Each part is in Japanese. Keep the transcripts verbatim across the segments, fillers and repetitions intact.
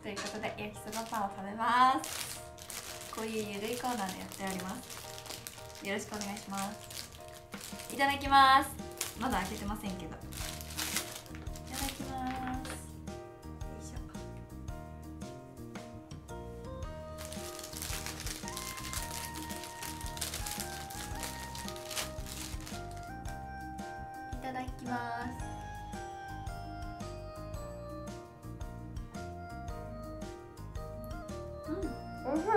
ということで焼きそばパンを食べます。こういうゆるいコーナーでやっております。よろしくお願いします。いただきます。まだ開けてませんけど、いただきます。よいしょ。いただきます。うん、おいしい。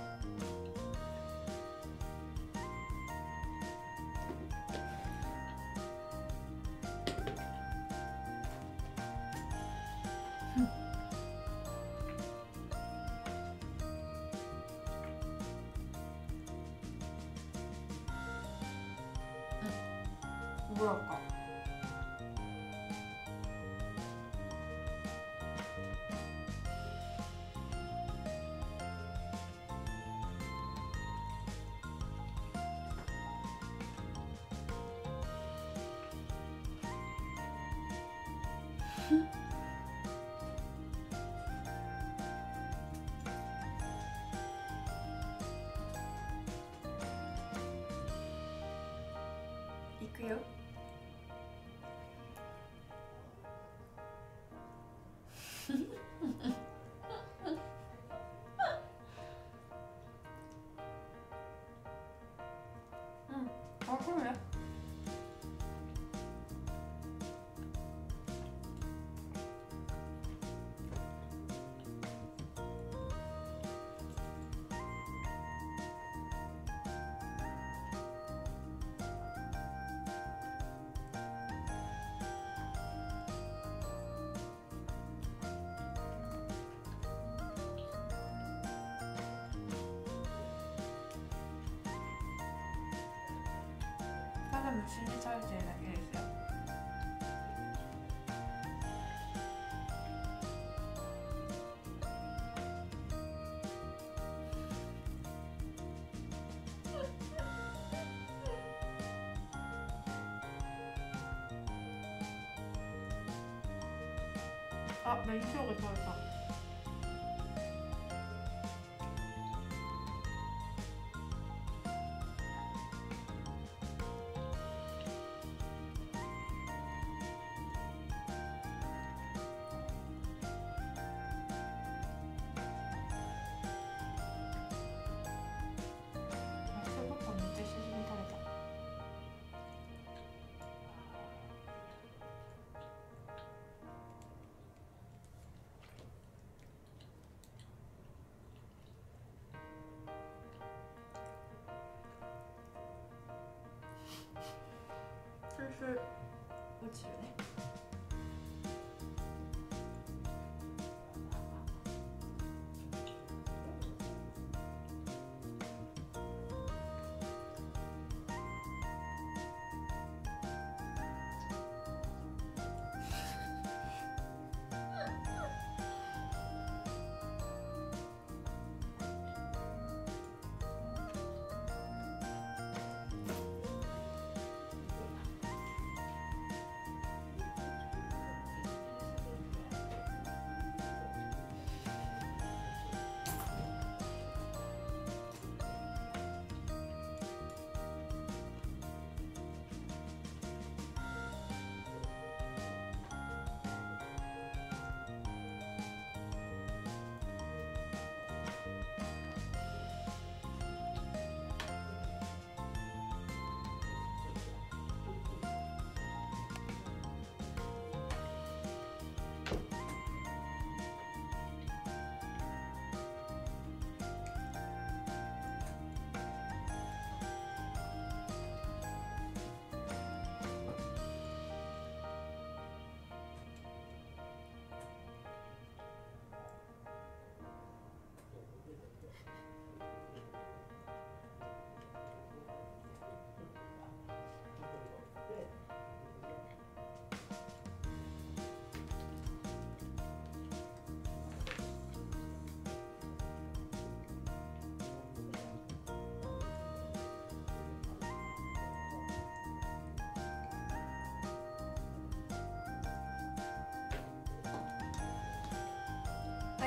ブロッコいくよ。うん、あ、これ。ただ無心で食べてるだけですよ。あ、紅生姜食べた。スースー落ちるね。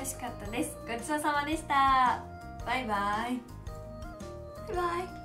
味しかったです。ごちそうさまでした。バイバイバイバイ。